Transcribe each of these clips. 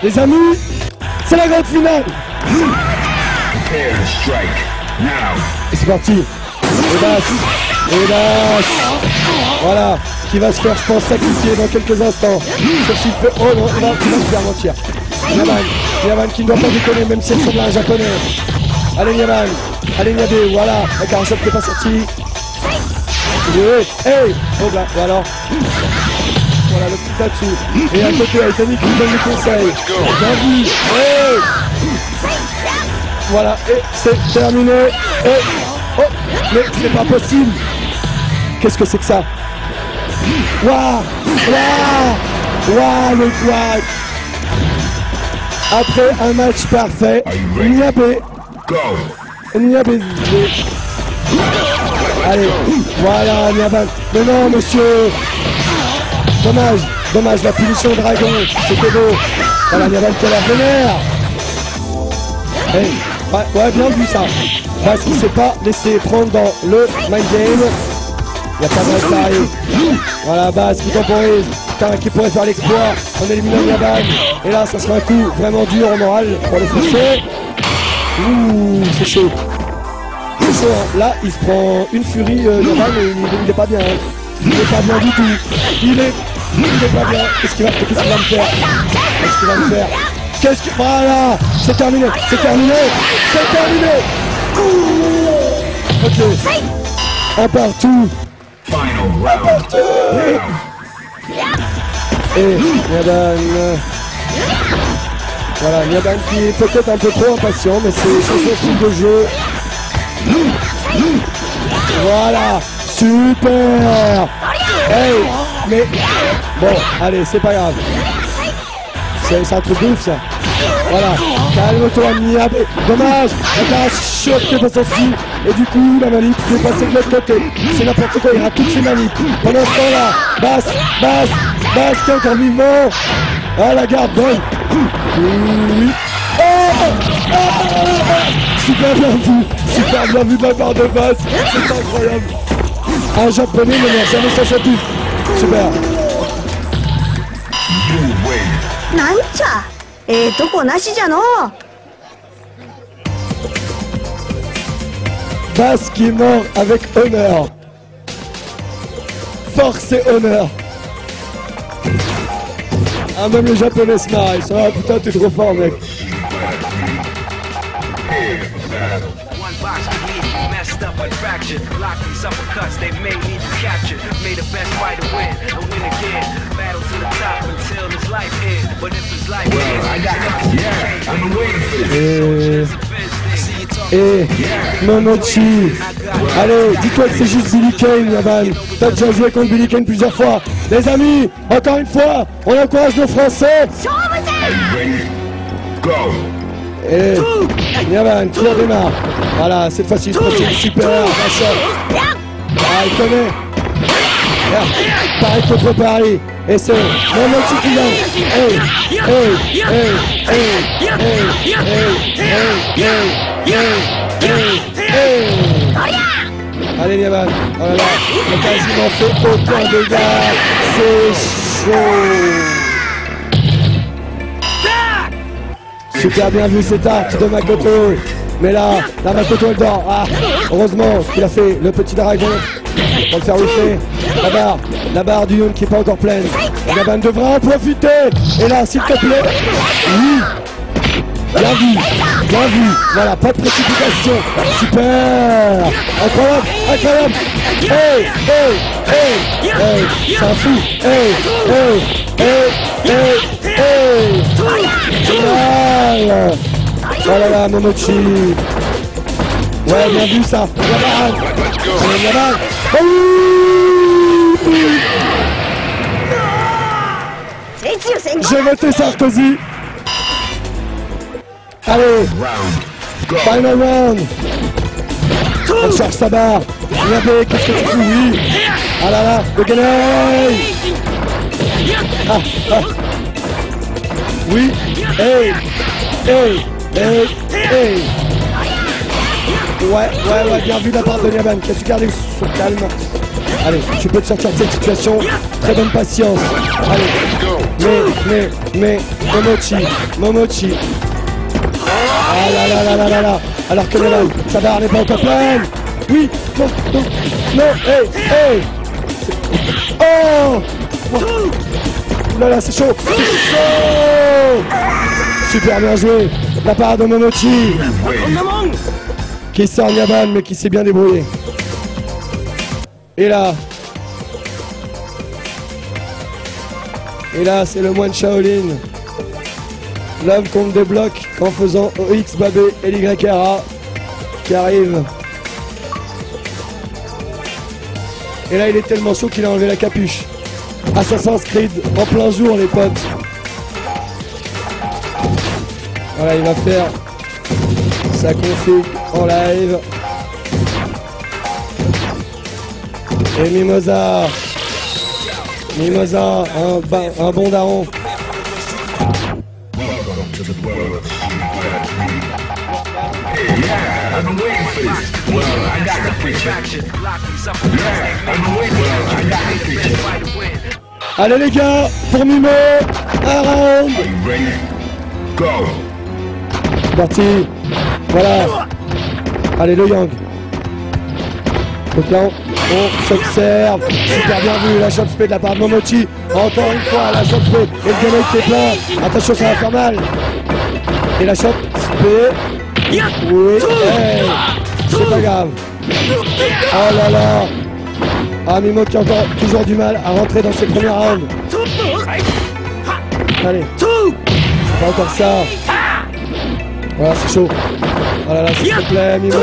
Les amis, c'est la grande finale. Et c'est parti. Et Bass. Voilà. Qui va se faire, je pense, sacrifier dans quelques instants. Sauf s'il fait... Oh non, il va se faire mentir. Nyaban qui ne doit pas déconner, même si elle semble un japonais. Allez Nyaban. Allez Nyabe, voilà. Avec un shot qui n'est pas sorti. Hey. Oh bah, voilà. Voilà le petit là-dessous. Et à côté, Aitani qui lui donne les conseils. Bien vu. Hey. Voilà, et c'est terminé. Et... Oh, mais c'est pas possible. Qu'est-ce que c'est que ça? Waouh, le quack. Après un match parfait, Nyabe. Allez, voilà Nyaban. Mais non monsieur. Dommage, la punition dragon. C'était beau. Voilà Nyaban qui a la vénère. Hey, ouais, bien vu ça. Parce qu'il ne s'est pas laissé prendre dans le mind game. Il y a pas mal qui arrive. Voilà, Bass qui temporise. Qui pourrait faire l'exploit en éliminant Nyaban. Et là, ça sera un coup vraiment dur en moral pour le français. Ouh, c'est chaud. C'est chaud, hein. Là, il se prend une furie, Nyaban, et il n'est pas bien. Hein. Il n'est pas bien du tout. Il est pas bien. Qu'est-ce qu'il va me faire? Voilà, c'est terminé. Ok. Un partout. Et Nyaban. Voilà, Nyaban qui est peut-être un peu trop impatient, mais c'est son style de jeu. Voilà, super. Hey, mais bon, allez, c'est pas grave. C'est un truc de ouf ça. Voilà, calme-toi Nyabe. Dommage, la shot qui est pas sorti. Et du coup, la manip qui est passée de l'autre côté. C'est n'importe quoi, il rate toutes ses manips. Pendant ce temps-là, Bass qui est encore vivant. Ah, la garde bonne. Oui. Super bien vu de la part de Bass. C'est incroyable. Un japonais ne n'a jamais ça plus. Super. Bass qui est mort avec honneur. Force et honneur. Ah, même les japonais se marrent. Ça va, putain, t'es trop fort, mec. Et Momochi. Allez, dis-toi que c'est juste Billy Kane, Nyaban. T'as déjà joué contre Billy Kane plusieurs fois. Les amis, encore une fois, on encourage nos Français. Et Nyaban qui redémarre. Voilà, cette fois-ci, il se passe super. Ah, il connaît. Paris contre Paris. Et c'est Momochi qui gagne. Allez Nyaban, oh là là, il a quasiment fait aucun dégât. C'est chaud. Super bien vu cet art de Makoto. Mais là, la Makoto elle dort. Ah, heureusement qu'il a fait le petit dragon pour le faire whiffer. La barre du Yun qui n'est pas encore pleine. Nyaban devra en profiter. Et là, s'il te plaît. Oui. Bien vu. Voilà, pas de précipitation. Super. Incroyable. Hey. C'est un fou. Génial. Oh là là, Momochi. Ouais, bien vu ça. Nyaban. J'ai voté Sarkozy. Allez, final round. On cherche sa barre. Nyabe, qu'est-ce que tu fous? Oui. Ah là là, le Ganei. Oui. Hey. Ouais, bien vu de la part de Nyaban, qui a su garder son calme. Allez, tu peux te sortir de cette situation. Très bonne patience. Allez. Mais, Momochi. Ah là là. Alors que sa barre n'est pas encore pleine. Oui, non, hey. Oh là, c'est chaud. Super bien joué. La part de Momochi. Qui sort Nyaban, mais qui s'est bien débrouillé. Et là, c'est le moine Shaolin. L'homme qu'on ne débloque qu'en faisant OX, Babé et LYRA qui arrive. Et là, il est tellement chaud qu'il a enlevé la capuche. Assassin's Creed en plein jour, les potes. Voilà, il va faire sa config en live. Et Mimosa, un bon daron. Allez les gars, pour Mimo, un round. C'est parti. Voilà. Allez le Yang. Donc là on s'observe. Super bien vu la shot spray de la part de Momochi. Encore une fois la shot spray. Et le grenade qui est plein. Attention, ça va faire mal. Et la shot spray. Oui. Hey. C'est pas grave. Oh là là. Ah, Mimo qui a encore toujours du mal à rentrer dans ses premiers rounds. Allez. C'est pas encore ça. Voilà, c'est chaud. Oh là là, s'il te plaît, Mimo.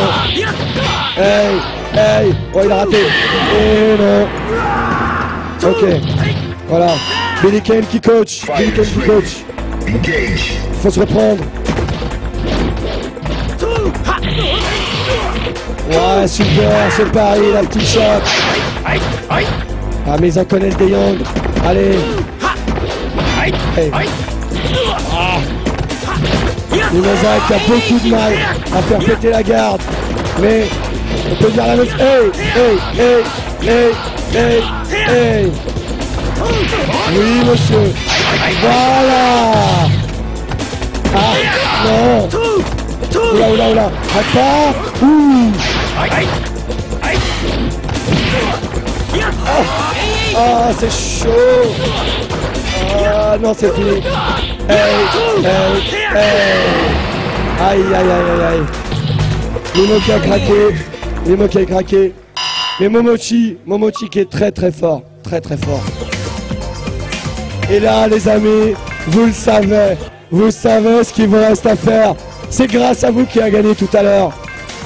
Hey. Oh, il a raté. Et non. Ok. Voilà. Billy Kane qui coach. Faut se reprendre. Ouais, super, c'est pari, la petite shot. Ah, mais ils en connaissent des Yang. Allez. Hey. Ah. Mimosa qui a beaucoup de mal à faire péter la garde. Mais on peut dire la même chose. Hey. Oui, monsieur. Voilà. Ah, non. Oula. Arrête pas. Ouh. Ah, c'est chaud. Ah, non, c'est fini. Hey. Aïe. Mimo qui a craqué. Mais Momochi qui est très fort. Très fort. Et là, les amis, vous le savez. Vous savez ce qu'il vous reste à faire. C'est grâce à vous qui a gagné tout à l'heure.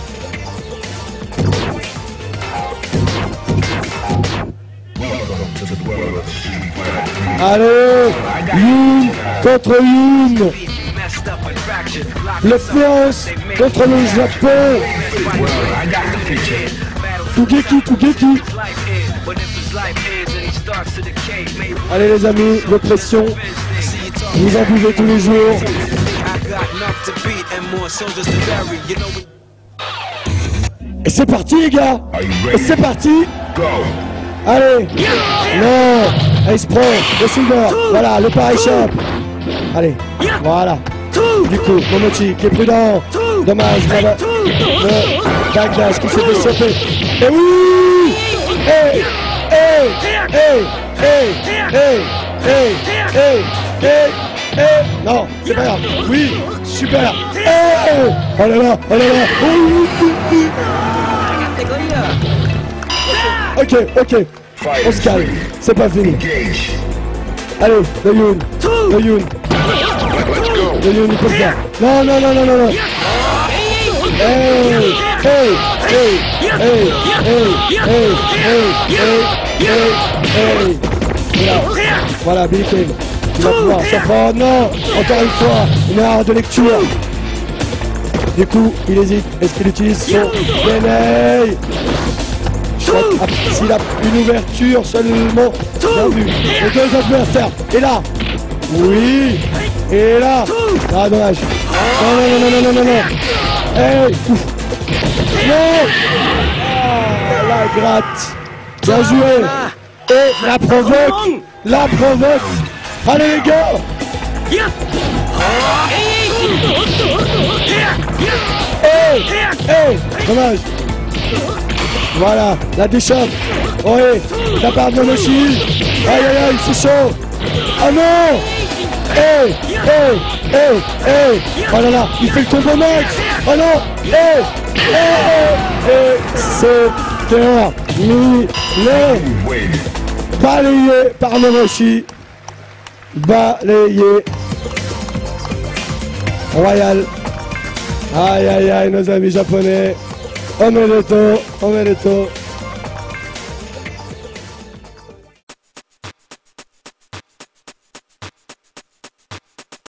Allez, Yoon contre Yoon. Le France contre le Japon. Tougeki. Allez les amis, de pression. Vous en buvez tous les jours. Et c'est parti les gars. Et c'est parti. Allez. Non. Ace Pro, le Silver. Voilà, le pareil shop. Allez. Voilà. Du coup, Momochi qui est prudent. Dommage, le backdash qui s'est fait sauter. Et oui. Non, c'est pas grave. Oui, super. Oh là là. Ok. On se calme. C'est pas fini. Allez, le Yoon, il peut le faire. Non. Voilà, Billy Kane. Il va pouvoir s'en prendre. Non, encore une fois, une erreur de lecture. Du coup, il hésite. Est-ce qu'il utilise son DNA? S'il a une ouverture seulement. Bien vu. Les deux adversaires. Et là. Oui. Et là. Ah, dommage. Non. Hey. Non. Ah, la gratte. Bien joué. Et la provoque. La provoque. Allez les gars. Dommage. Voilà, la déchappe. Oui, la part de Momoshi. Aïe aïe aïe, c'est chaud. Ah non. Oh là là, il fait le combo max. Oh non. Et c'est terminé. Balayé par Momoshi. Balayé. Royal. Aïe aïe aïe, nos amis japonais. Omedeto, omedeto.